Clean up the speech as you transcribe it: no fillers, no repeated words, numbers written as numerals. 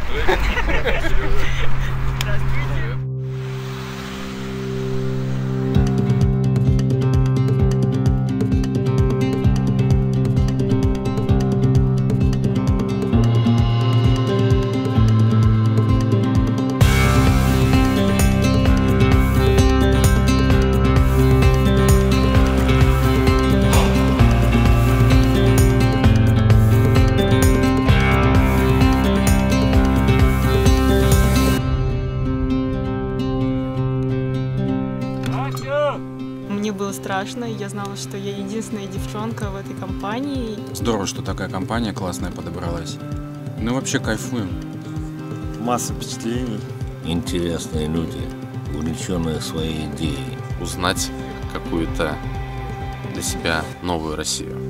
Мне было страшно, я знала, что я единственная девчонка в этой компании. Здорово, что такая компания классная подобралась. Ну вообще кайфуем. Масса впечатлений. Интересные люди, увлеченные своей идеей. Узнать какую-то для себя новую Россию.